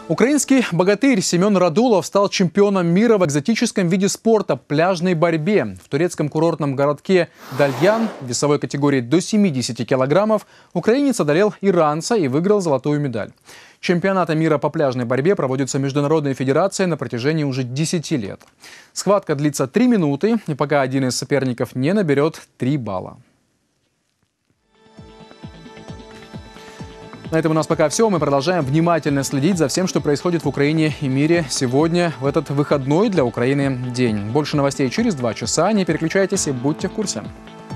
Украинский богатырь Семен Радулов стал чемпионом мира в экзотическом виде спорта – пляжной борьбе. В турецком курортном городке Дальян в весовой категории до 70 килограммов украинец одолел иранца и выиграл золотую медаль. Чемпионаты мира по пляжной борьбе проводятся Международной федерацией на протяжении уже 10 лет. Схватка длится 3 минуты, и пока один из соперников не наберет 3 балла. На этом у нас пока все. Мы продолжаем внимательно следить за всем, что происходит в Украине и мире сегодня, в этот выходной для Украины день. Больше новостей через 2 часа. Не переключайтесь и будьте в курсе.